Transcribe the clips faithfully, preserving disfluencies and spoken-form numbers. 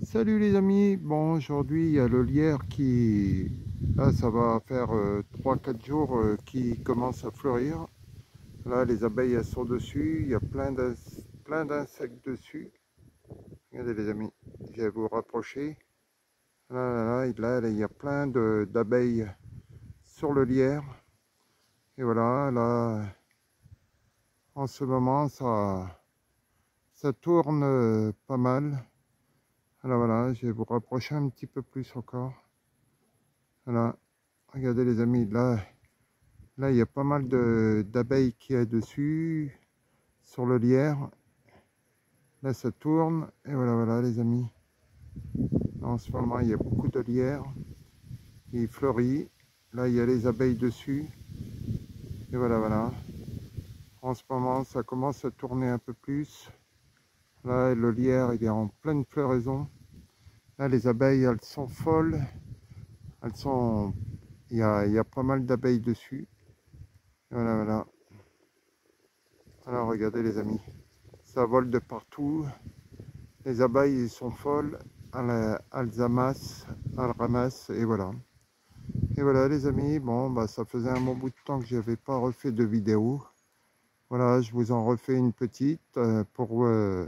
Salut les amis, bon aujourd'hui il y a le lierre qui, là ça va faire euh, trois quatre jours euh, qui commence à fleurir. Là les abeilles elles sont dessus, il y a plein d'ins- plein d'insectes dessus. Regardez les amis, je vais vous rapprocher. Là, là, là, là, là, il y a plein de- d'abeilles sur le lierre. Et voilà, là en ce moment ça, ça tourne euh, pas mal. Alors voilà, je vais vous rapprocher un petit peu plus encore. Voilà. Regardez les amis, là, là il y a pas mal de- d'abeilles qui est dessus, sur le lierre. Là ça tourne, et voilà, voilà les amis. En ce moment il y a beaucoup de lierre, il fleurit. Là il y a les abeilles dessus, et voilà, voilà. En ce moment ça commence à tourner un peu plus. Là le lierre il est en pleine floraison. Là les abeilles elles sont folles, elles sont... Il y a, il y a pas mal d'abeilles dessus. Et voilà, voilà. Alors regardez les amis, ça vole de partout. Les abeilles sont folles, elles, elles amassent, elles ramassent, et voilà. Et voilà les amis, bon bah ça faisait un bon bout de temps que je n'avais pas refait de vidéo. Voilà, je vous en refais une petite euh, pour euh,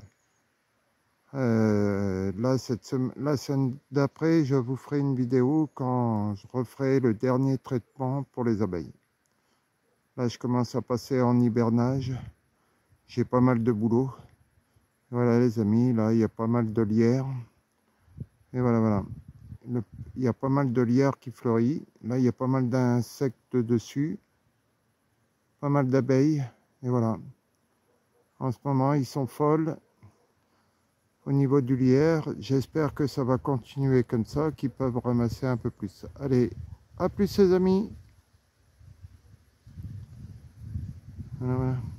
euh, là, cette semaine, la semaine d'après, je vous ferai une vidéo quand je referai le dernier traitement pour les abeilles. Là, je commence à passer en hibernage, j'ai pas mal de boulot. Voilà les amis, là il y a pas mal de lierre. Et voilà, voilà. Le, il y a pas mal de lierre qui fleurit. Là, il y a pas mal d'insectes dessus. Pas mal d'abeilles. Et voilà. En ce moment, ils sont folles au niveau du lierre. J'espère que ça va continuer comme ça, qu'ils peuvent ramasser un peu plus. Allez, à plus les amis. Voilà, voilà.